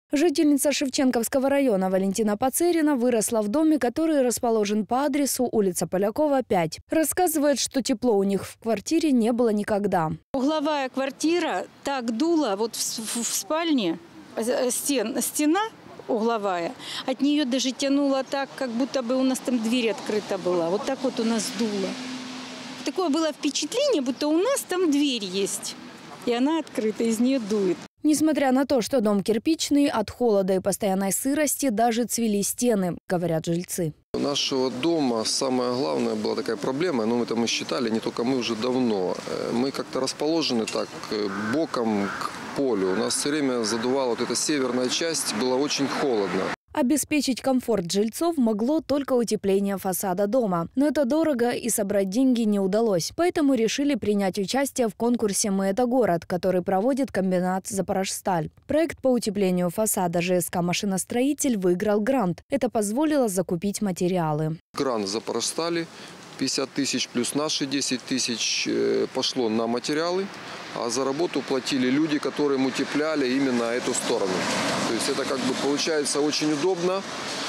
Жительница Шевченковского района Валентина Пацерина выросла в доме, который расположен по адресу улица Полякова, 5. Рассказывает, что тепло у них в квартире не было никогда. Угловая квартира так дула, вот в спальне стена угловая, от нее даже тянуло так, как будто бы у нас там дверь открыта была. Вот так вот у нас дуло. Такое было впечатление, будто у нас там дверь есть, и она открыта, из нее дует. Несмотря на то, что дом кирпичный, от холода и постоянной сырости даже цвели стены, говорят жильцы. У нашего дома самое главное была такая проблема, это мы считали, не только мы, уже давно. Мы как-то расположены так боком к полю. У нас все время задувала вот эта северная часть, было очень холодно. Обеспечить комфорт жильцов могло только утепление фасада дома. Но это дорого и собрать деньги не удалось. Поэтому решили принять участие в конкурсе «Мы – это город», который проводит комбинат «Запорожсталь». Проект по утеплению фасада ЖСК «Машиностроитель» выиграл грант. Это позволило закупить материалы. Грант «Запорожстали». 50 тысяч плюс наши 10 тысяч пошло на материалы, а за работу платили люди, которые утепляли именно эту сторону. То есть это получается очень удобно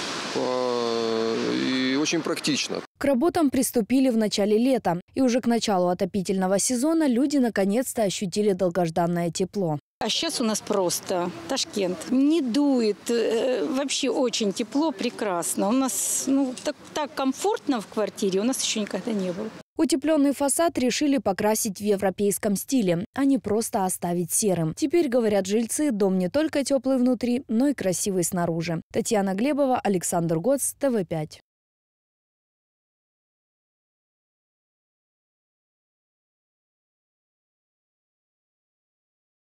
и очень практично. К работам приступили в начале лета. И уже к началу отопительного сезона люди наконец-то ощутили долгожданное тепло. А сейчас у нас просто Ташкент. Не дует, вообще очень тепло, прекрасно. У нас так комфортно в квартире, у нас еще никогда не было. Утепленный фасад решили покрасить в европейском стиле, а не просто оставить серым. Теперь, говорят жильцы, дом не только теплый внутри, но и красивый снаружи. Татьяна Глебова, Александр Гоц, ТВ5.